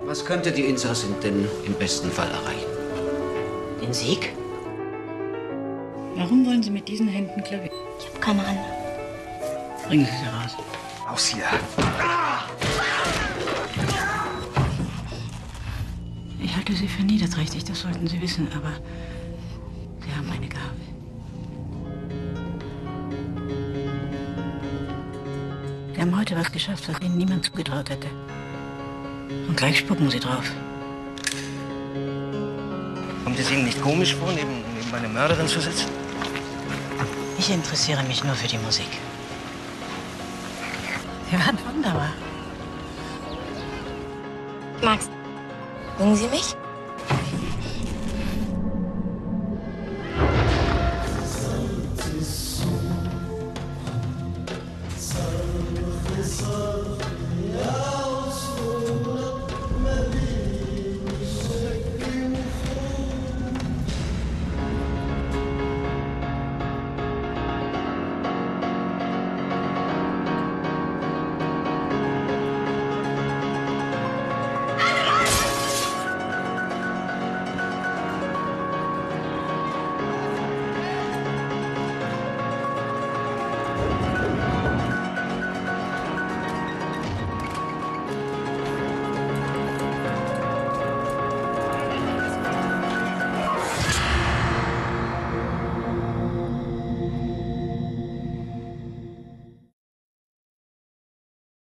Was könnte die Insassin denn im besten Fall erreichen? Den Sieg? Warum wollen Sie mit diesen Händen Klavier? Ich habe keine Ahnung. Bringen Sie sie raus. Aus hier. Ich halte Sie für niederträchtig, das sollten Sie wissen, aber Sie haben eine Gabe. Sie haben heute was geschafft, was Ihnen niemand zugetraut hätte. Und gleich spucken Sie drauf. Kommt es Ihnen nicht komisch vor, neben einer Mörderin zu sitzen? Ich interessiere mich nur für die Musik. Sie waren wunderbar. Max, singen Sie mich?